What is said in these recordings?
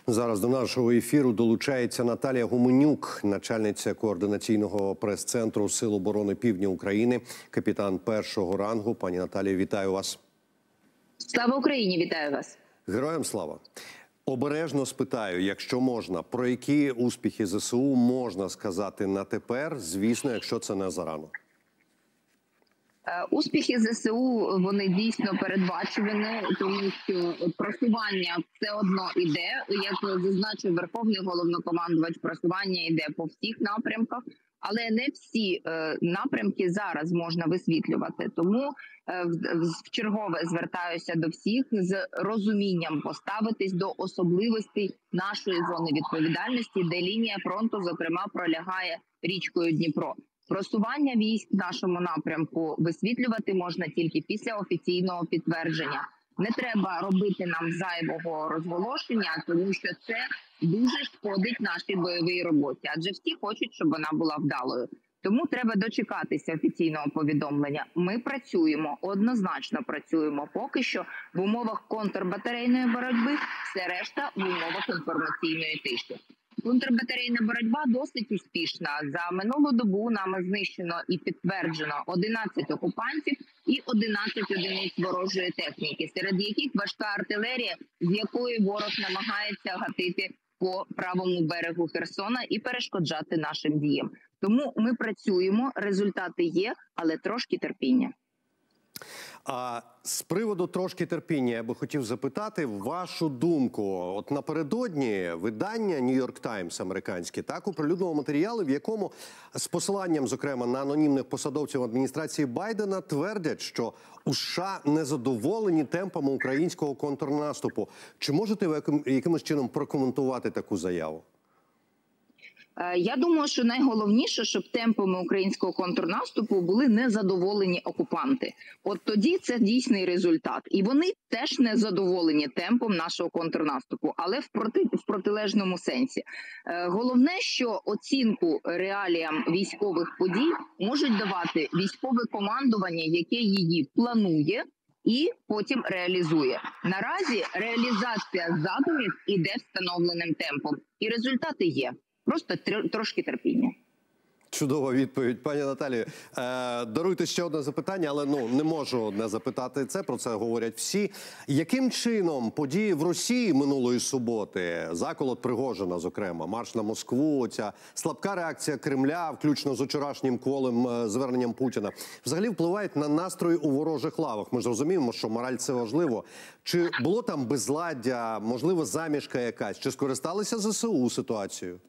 Зараз до нашого ефіру долучається Наталія Гуменюк, начальниця координаційного прес-центру Сил оборони Півдня України, капітан першого рангу. Пані Наталія, вітаю вас. Слава Україні, вітаю вас. Героям слава. Обережно спитаю, якщо можна, про які успіхи ЗСУ можна сказати на тепер, звісно, якщо це не зарано. Успіхи ЗСУ, вони дійсно передбачувані, тому що просування все одно йде. Як зазначив Верховний Головнокомандувач, просування йде по всіх напрямках, але не всі напрямки зараз можна висвітлювати. Тому в чергове звертаюся до всіх з розумінням поставитись до особливостей нашої зони відповідальності, де лінія фронту, зокрема, пролягає річкою Дніпро. Просування військ в нашому напрямку висвітлювати можна тільки після офіційного підтвердження. Не треба робити нам зайвого розголошення, тому що це дуже шкодить нашій бойовій роботі. Адже всі хочуть, щоб вона була вдалою. Тому треба дочекатися офіційного повідомлення. Ми працюємо, однозначно працюємо поки що в умовах контрбатарейної боротьби, все решта в умовах інформаційної тиші. Контрбатарейна боротьба досить успішна. За минулу добу нами знищено і підтверджено 11 окупантів і 11 одиниць ворожої техніки, серед яких важка артилерія, з якої ворог намагається гатити по правому берегу Херсона і перешкоджати нашим діям. Тому ми працюємо, результати є, але трошки терпіння. А з приводу трошки терпіння я би хотів запитати вашу думку. От напередодні видання New York Times американське так оприлюднило матеріали, в якому з посиланням, зокрема, на анонімних посадовців адміністрації Байдена твердять, що у США незадоволені темпами українського контрнаступу. Чи можете ви якимось чином прокоментувати таку заяву? Я думаю, що найголовніше, щоб темпами українського контрнаступу були незадоволені окупанти. От тоді це дійсний результат. І вони теж не задоволені темпом нашого контрнаступу, але в протилежному сенсі. Головне, що оцінку реаліям військових подій можуть давати військове командування, яке її планує і потім реалізує. Наразі реалізація задумів іде встановленим темпом. І результати є. Просто трошки терпіння. Чудова відповідь, пані Наталію. Даруйте ще одне запитання, але не можу не запитати це, про це говорять всі. Яким чином події в Росії минулої суботи, заколот Пригожина, зокрема, марш на Москву, ця слабка реакція Кремля, включно з вчорашнім кволим зверненням Путіна, взагалі впливають на настрої у ворожих лавах? Ми ж розуміємо, що мораль – це важливо. Чи було там безладдя, можливо, замішка якась? Чи скористалися ЗСУ ситуацією?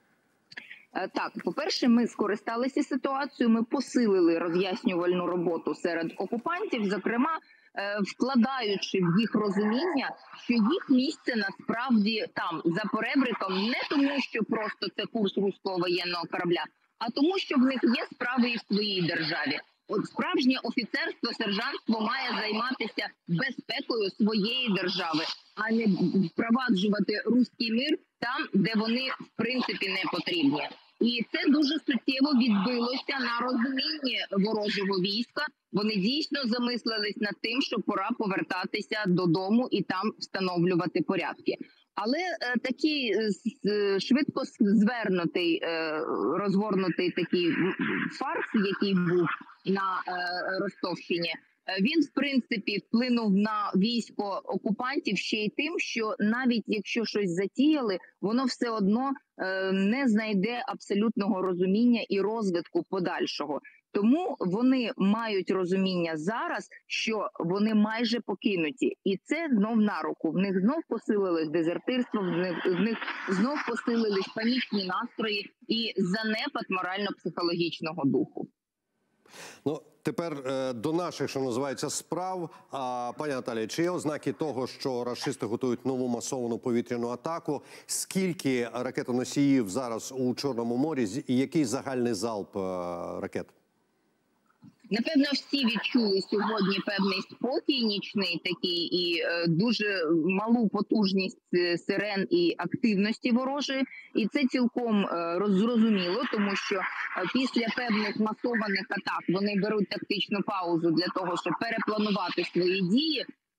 Так, по-перше, ми скористалися ситуацією, ми посилили роз'яснювальну роботу серед окупантів, зокрема, вкладаючи в їх розуміння, що їх місце насправді там, за перебриком, не тому, що просто це курс руського воєнного корабля, а тому, що в них є справи і в своїй державі. От справжнє офіцерство, сержантство має займатися безпекою своєї держави, а не впроваджувати руський мир там, де вони, в принципі, не потрібні. І це дуже суттєво відбилося на розумінні ворожого війська. Вони дійсно замислились над тим, що пора повертатися додому і там встановлювати порядки. Але такий швидко звернутий, розгорнутий такий фарс, який був на Ростовщині, він, в принципі, вплинув на військо окупантів ще й тим, що навіть якщо щось затіяли, воно все одно не знайде абсолютного розуміння і розвитку подальшого. Тому вони мають розуміння зараз, що вони майже покинуті. І це знов на руку. В них знов посилилось дезертирство, в них знов посилились панічні настрої і занепад морально-психологічного духу. Ну, тепер до наших, що називається, справ. Пані Наталія, чи є ознаки того, що рашисти готують нову масовану повітряну атаку? Скільки ракетоносіїв зараз у Чорному морі і який загальний залп ракет? Напевно, всі відчули сьогодні певний спокій нічний такий і дуже малу потужність сирен і активності ворожої. І це цілком зрозуміло, тому що після певних масованих атак вони беруть тактичну паузу для того, щоб перепланувати свої дії,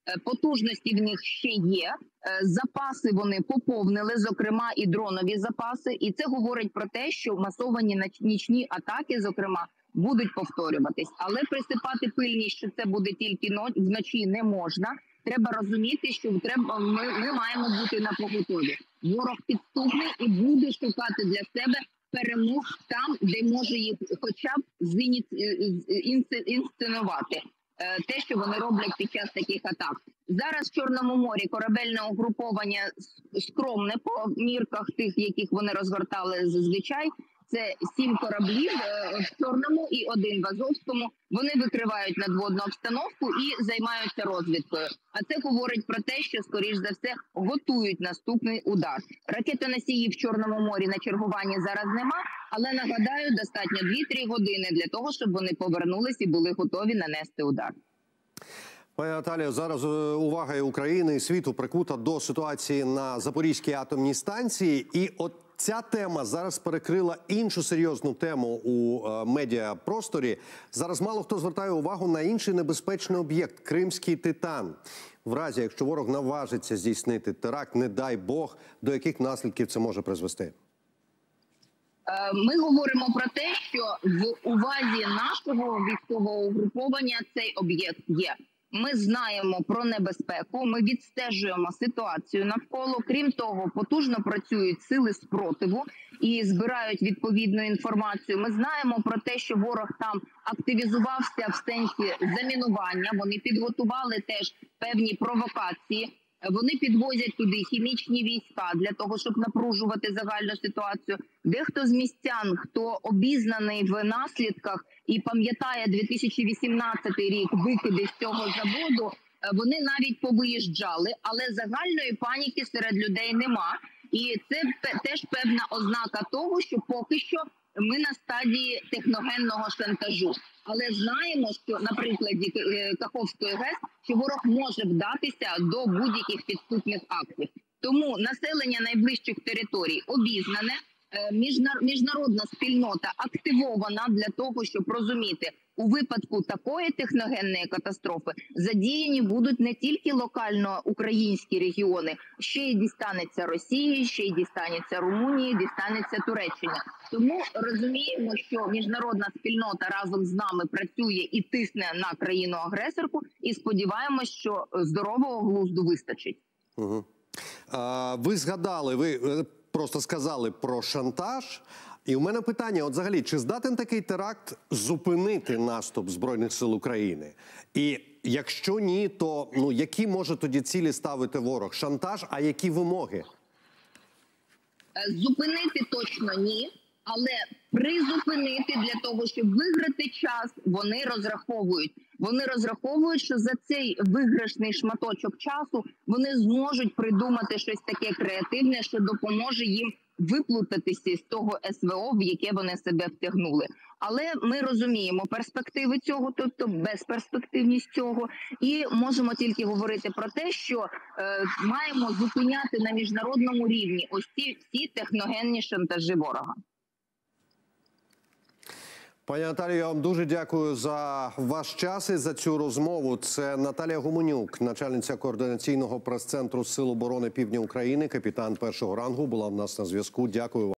Потужності в них ще є, запаси вони поповнили, зокрема і дронові запаси. І це говорить про те, що масовані нічні атаки, зокрема, будуть повторюватись. Але присипати пильність, що це буде тільки вночі, не можна. Треба розуміти, що ми маємо бути на поготові. Ворог підступний і буде шукати для себе перемог там, де може їх хоча б інсценувати те, що вони роблять під час таких атак. Зараз в Чорному морі корабельне угруповання скромне по мірках тих, яких вони розгортали зазвичай. Це 7 кораблів в Чорному і 1 в Азовському. Вони викривають надводну обстановку і займаються розвідкою. А це говорить про те, що, скоріш за все, готують наступний удар. Ракетоносіїв в Чорному морі на чергуванні зараз нема, але, нагадаю, достатньо 2-3 години для того, щоб вони повернулись і були готові нанести удар. Пані Наталія, зараз увага і України, і світу прикута до ситуації на Запорізькій атомній станції. І от ця тема зараз перекрила іншу серйозну тему у медіапросторі. Зараз мало хто звертає увагу на інший небезпечний об'єкт – Кримський Титан. В разі, якщо ворог наважиться здійснити теракт, не дай Бог, до яких наслідків це може призвести? Ми говоримо про те, що в увазі нашого військового угруповання цей об'єкт є. Ми знаємо про небезпеку, ми відстежуємо ситуацію навколо. Крім того, потужно працюють сили спротиву і збирають відповідну інформацію. Ми знаємо про те, що ворог там активізувався в сенсі замінування. Вони підготували теж певні провокації. Вони підвозять туди хімічні війська для того, щоб напружувати загальну ситуацію. Дехто з містян, хто обізнаний в наслідках і пам'ятає 2018 рік викиди з цього заводу, вони навіть повиїжджали, але загальної паніки серед людей нема. І це теж певна ознака того, що поки що ми на стадії техногенного шантажу. Але знаємо, що на прикладі Каховської ГЕС, що ворог може вдатися до будь-яких підступних актів. Тому населення найближчих територій обізнане, міжнародна спільнота активована для того, щоб розуміти, у випадку такої техногенної катастрофи задіяні будуть не тільки локально українські регіони, ще й дістанеться Росії, ще й дістанеться Румунії, дістанеться Туреччині. Тому розуміємо, що міжнародна спільнота разом з нами працює і тисне на країну-агресорку, і сподіваємось, що здорового глузду вистачить. Угу. Ви згадали, ви просто сказали про шантаж. І у мене питання, от взагалі, чи здатен такий теракт зупинити наступ Збройних сил України? І якщо ні, то які може тоді цілі ставити ворог? Шантаж, а які вимоги? Зупинити точно ні, але призупинити для того, щоб виграти час, вони розраховують. Вони розраховують, що за цей виграшний шматочок часу вони зможуть придумати щось таке креативне, що допоможе їм виплутатися з того СВО, в яке вони себе втягнули. Але ми розуміємо перспективи цього, тобто безперспективність цього, і можемо тільки говорити про те, що маємо зупиняти на міжнародному рівні ось ці всі техногенні шантажі ворога. Пані Наталію, я вам дуже дякую за ваш час і за цю розмову. Це Наталія Гуменюк, начальниця координаційного прес-центру Сил оборони Півдня України, капітан першого рангу, була в нас на зв'язку. Дякую вам.